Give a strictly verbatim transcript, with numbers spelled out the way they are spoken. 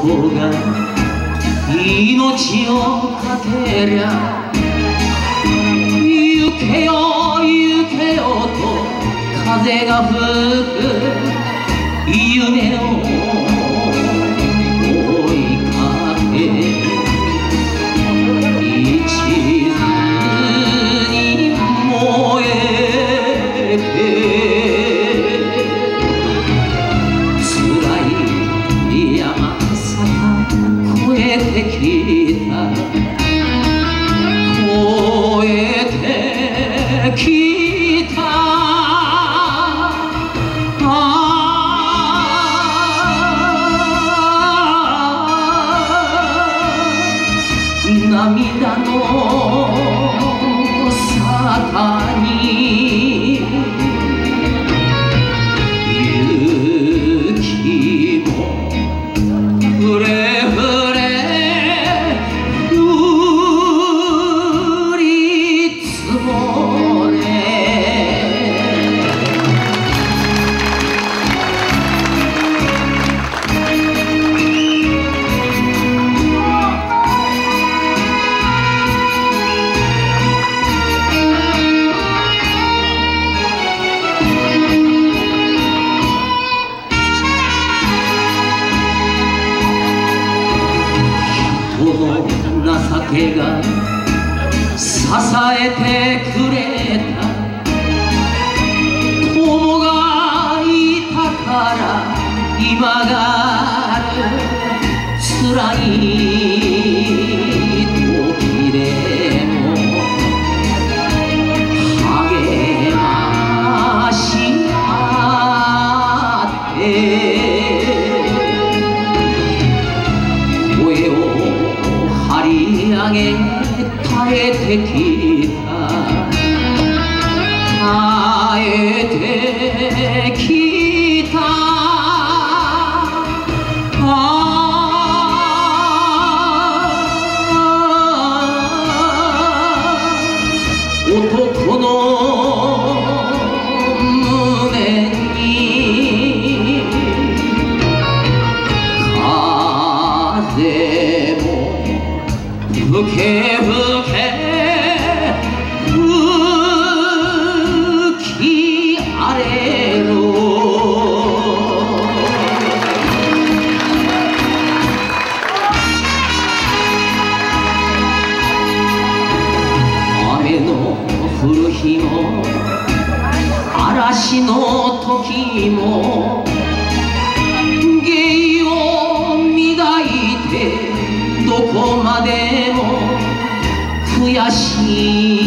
男が命をかけりゃ行けよ行けよと風が吹く夢を追いかけ一途に燃えて辛い山坂越えてきた越えてきた涙の坂に雪もふれふれ降り積もれ情けが支えてくれた友がいたから今がある辛い時でも励まし合って声を張り上げ耐えてきた耐えてきた男の胸に風も吹け吹け吹き荒れろ雨の降る日も嵐の時も芸を磨いてどこまでも悔しい